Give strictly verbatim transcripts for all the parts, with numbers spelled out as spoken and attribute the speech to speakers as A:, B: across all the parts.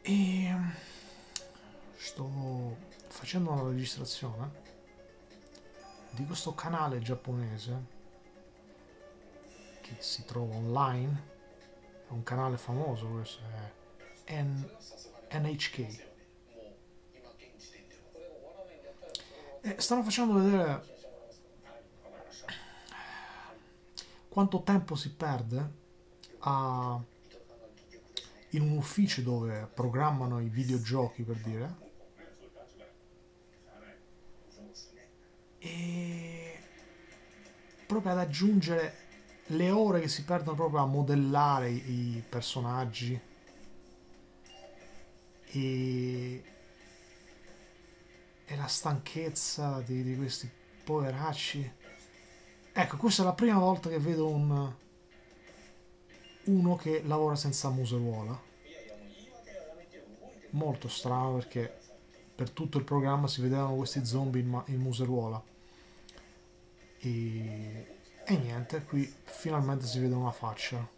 A: E sto facendo una registrazione di questo canale giapponese che si trova online. È un canale famoso, questo è N- NHK. E stanno facendo vedere quanto tempo si perde a, in un ufficio dove programmano i videogiochi, per dire, e proprio ad aggiungere le ore che si perdono proprio a modellare i, i personaggi e, e la stanchezza di, di questi poveracci. Ecco, questa è la prima volta che vedo un, uno che lavora senza museruola. Molto strano, perché per tutto il programma si vedevano questi zombie in, ma- in museruola. E, e niente, qui finalmente si vede una faccia.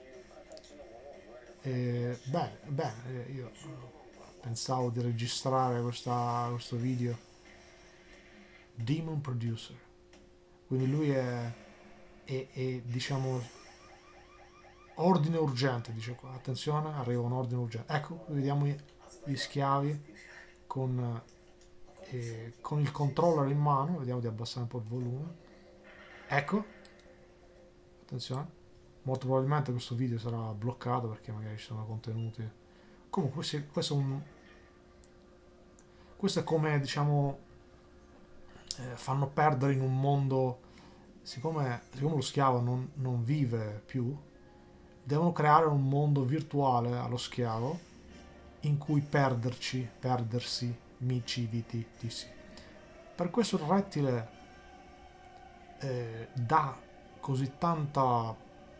A: E, bene, bene, io pensavo di registrare questa- questo video. Demon Producer. Quindi lui è, è- è, diciamo, ordine urgente, dice qua. Attenzione, arriva un ordine urgente. Ecco, vediamo gli schiavi con, eh, con il controller in mano. Vediamo di abbassare un po' il volume. Ecco, attenzione. Molto probabilmente questo video sarà bloccato perché magari ci sono contenuti. Comunque, questo, questo è un, questo è come, diciamo, eh, fanno perdere in un mondo. Siccome, siccome lo schiavo non, non vive più, devono creare un mondo virtuale allo schiavo in cui perderci, perdersi, mici, viti, tissi. Per questo il rettile eh, dà così tanta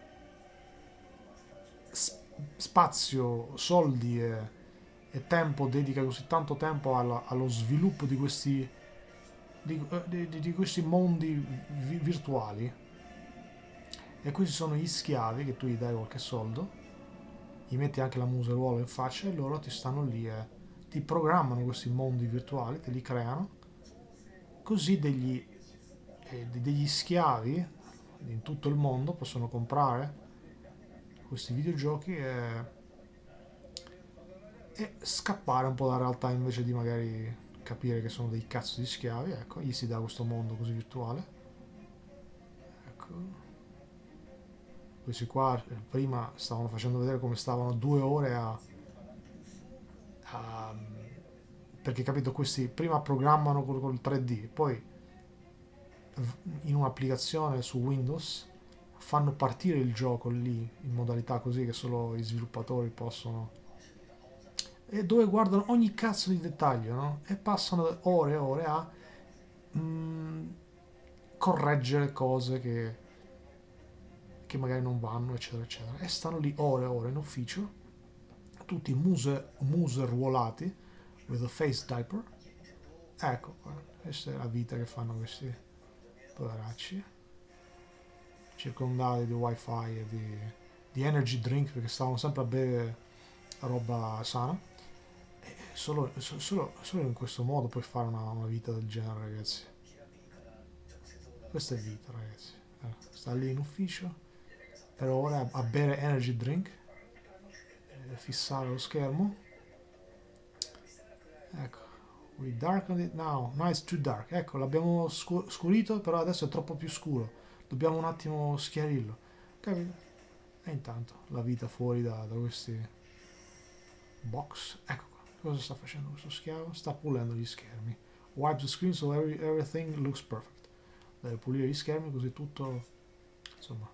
A: spazio, soldi e, e tempo, dedica così tanto tempo alla- allo sviluppo di questi, di, di- di questi mondi vi- virtuali. E questi sono gli schiavi che tu gli dai qualche soldo, gli metti anche la museruola in faccia e loro ti stanno lì e ti programmano questi mondi virtuali, te li creano, così degli, eh, degli schiavi in tutto il mondo possono comprare questi videogiochi e, e scappare un po' dalla realtà, invece di magari capire che sono dei cazzo di schiavi. Ecco, gli si dà questo mondo così virtuale. Ecco. Questi qua prima stavano facendo vedere come stavano due ore a, a perché capito, questi prima programmano col, col tre D, poi in un'applicazione su Windows fanno partire il gioco lì in modalità così che solo gli sviluppatori possono, e dove guardano ogni cazzo di dettaglio, no? E passano ore e ore a mm, correggere cose che, che magari non vanno, eccetera, eccetera. E stanno lì ore e ore in ufficio, tutti muse, muse ruolati, with a face diaper. Ecco qua, questa è la vita che fanno questi poveracci, circondati di wifi e di, di energy drink, perché stavano sempre a bere roba sana. E solo, solo, solo in questo modo puoi fare una, una vita del genere, ragazzi. Questa è vita, ragazzi. Eh, sta lì in ufficio per ore a, a bere energy drink, e fissare lo schermo. Ecco, we darkened it now, now it's too dark. Ecco, l'abbiamo scu- scurito, però adesso è troppo più scuro. Dobbiamo un attimo schiarirlo. Capito? E intanto la vita fuori da, da questi box. Ecco qua. Cosa sta facendo questo schiavo? Sta pulendo gli schermi. Wipe the screen so every, everything looks perfect. Deve pulire gli schermi così tutto, insomma.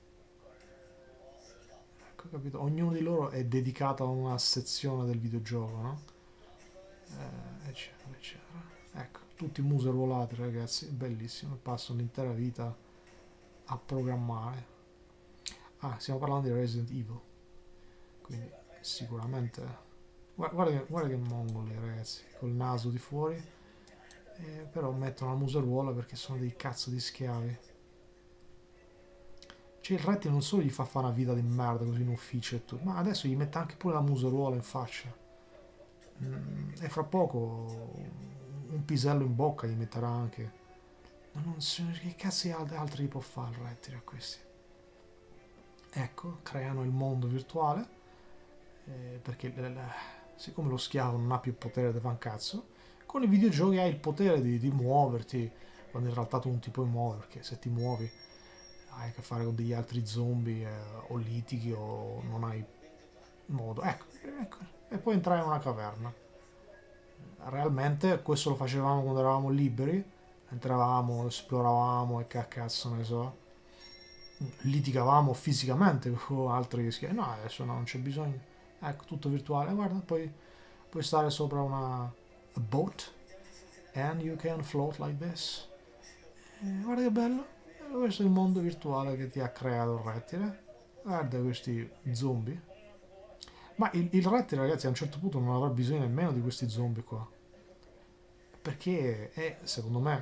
A: Ecco, capito? Ognuno di loro è dedicato a una sezione del videogioco, no? Eh, eccetera, eccetera. Ecco, tutti muse ruolati, ragazzi, bellissimo. Passano l'intera vita a programmare. Ah, stiamo parlando di Resident Evil, quindi sicuramente. Guarda che, guarda che mongoli, ragazzi, col naso di fuori, eh, però mettono la museruola perché sono dei cazzo di schiavi. Cioè il rettile non solo gli fa fare una vita di merda così in ufficio e tutto, ma adesso gli mette anche pure la museruola in faccia. Mm, e fra poco un pisello in bocca gli metterà anche. Ma non so che cazzo altri può fare il rettile a questi. Ecco, creano il mondo virtuale, eh, perché eh, siccome lo schiavo non ha più il potere di fare un cazzo, con i videogiochi hai il potere di, di muoverti, quando in realtà tu non ti puoi muovere, perché se ti muovi hai a che fare con degli altri zombie, eh, o litighi o non hai modo. Ecco, ecco, e poi entrare in una caverna. Realmente questo lo facevamo quando eravamo liberi, entravamo, esploravamo e che cazzo ne so, litigavamo fisicamente con altri schiavi. No, adesso no, non c'è bisogno. Ecco, tutto virtuale. Guarda, poi puoi stare sopra una a boat and you can float like this. E guarda che bello. E questo è il mondo virtuale che ti ha creato il rettile. Guarda questi zombie. Ma il, il rettile, ragazzi, a un certo punto non avrà bisogno nemmeno di questi zombie qua. Perché è, secondo me,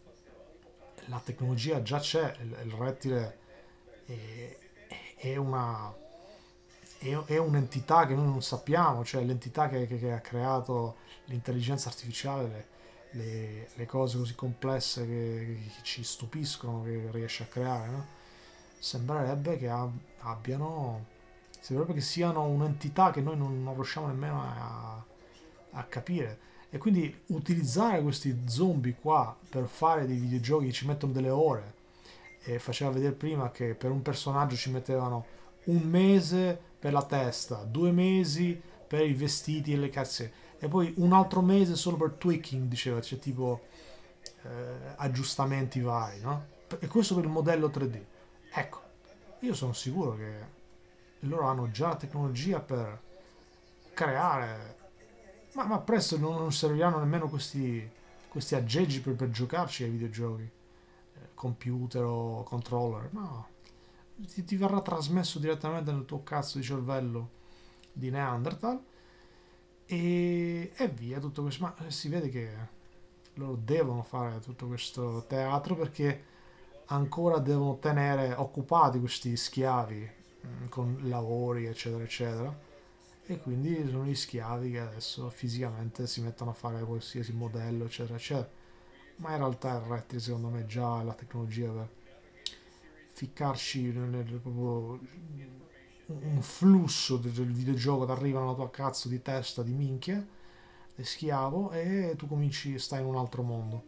A: la tecnologia già c'è, il, il rettile è, è una è, è un'entità che noi non sappiamo, cioè l'entità che, che- che ha creato l'intelligenza artificiale, le, le- le cose così complesse che, che ci stupiscono, che riesce a creare, no? Sembrerebbe che ab- abbiano, sembrerebbe che siano un'entità che noi non, non riusciamo nemmeno a, a capire. E quindi utilizzare questi zombie qua per fare dei videogiochi che ci mettono delle ore, e faceva vedere prima che per un personaggio ci mettevano un mese per la testa, due mesi per i vestiti e le cazze, e poi un altro mese solo per tweaking, diceva, c'è tipo eh, aggiustamenti vari, no? E questo per il modello tre D. Ecco, io sono sicuro che loro hanno già la tecnologia per creare, ma, ma presto non, non serviranno nemmeno questi, questi aggeggi per, per giocarci ai videogiochi, computer o controller, no, ti, ti verrà trasmesso direttamente nel tuo cazzo di cervello di Neanderthal e, e via tutto questo. Ma si vede che loro devono fare tutto questo teatro perché ancora devono tenere occupati questi schiavi mh, con lavori eccetera eccetera, e quindi sono gli schiavi che adesso fisicamente si mettono a fare qualsiasi modello eccetera eccetera, ma in realtà il rettile secondo me già ha la tecnologia per ficcarci nel, nel- proprio un flusso del videogioco, ti arriva nella tua cazzo di testa di minchia, di schiavo, e tu cominci, stai in un altro mondo.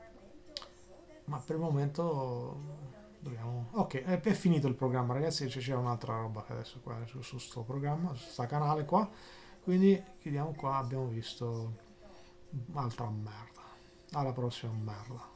A: Ma per il momento dobbiamo. Ok, è, è finito il programma, ragazzi. C'è un'altra roba che adesso qua su, su sto programma, su sta canale qua. Quindi chiudiamo qua. Abbiamo visto altra merda. Alla prossima merda.